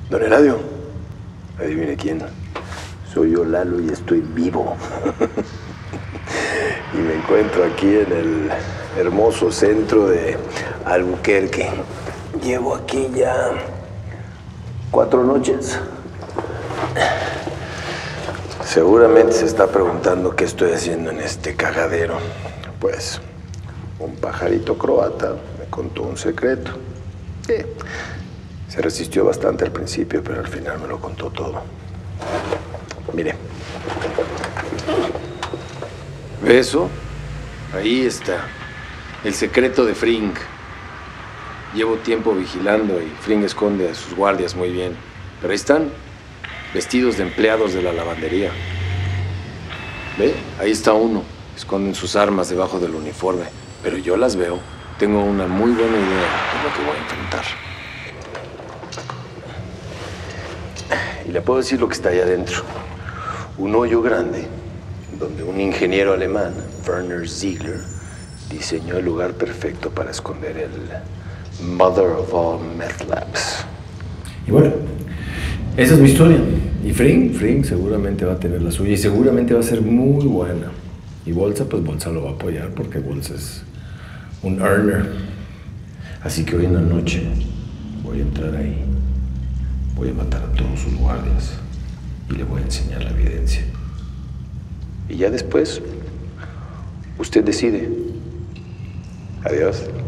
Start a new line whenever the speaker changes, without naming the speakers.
Don Eladio, adivine quién. Soy yo, Lalo, y estoy vivo. Y me encuentro aquí en el hermoso centro de Albuquerque. Llevo aquí ya 4 noches. Seguramente se está preguntando qué estoy haciendo en este cagadero. Pues, un pajarito croata me contó un secreto. Sí. Se resistió bastante al principio, pero al final me lo contó todo. Mire. ¿Ve eso? Ahí está. El secreto de Fring. Llevo tiempo vigilando y Fring esconde a sus guardias muy bien. Pero ahí están, vestidos de empleados de la lavandería. ¿Ve? Ahí está uno. Esconden sus armas debajo del uniforme. Pero yo las veo. Tengo una muy buena idea de lo que voy a enfrentar. Y le puedo decir lo que está ahí adentro. Un hoyo grande, donde un ingeniero alemán, Werner Ziegler, diseñó el lugar perfecto para esconder el Mother of All Meth Labs.
Y bueno, esa es mi historia. Y Fring seguramente va a tener la suya y seguramente va a ser muy buena. Y Bolsa, pues Bolsa lo va a apoyar porque Bolsa es un earner. Así que hoy en la noche voy a entrar ahí. Voy a matar a todos sus guardias y le voy a enseñar la evidencia.
Y ya después, usted decide. Adiós.